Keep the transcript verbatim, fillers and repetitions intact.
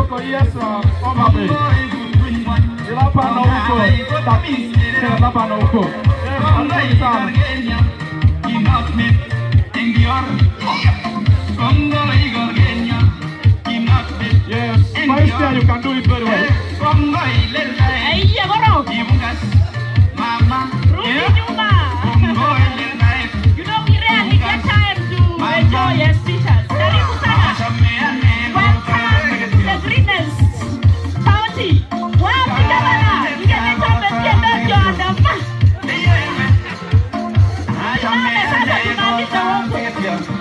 Kioko, yes, uh, on my way. Il a pas non uko. Tapi, il a pas non uko. I'm not done. Yes, Maestria, you can do it very well. Hey, Yagoro. Mama. Rudy Juma. You know, we rarely get time to enjoy your speeches. Karibu sana. Welcome to the Greenest County. Wapi gavana? Ingeleta mesiendesho andama. Tunaone sasa tunalisha wote.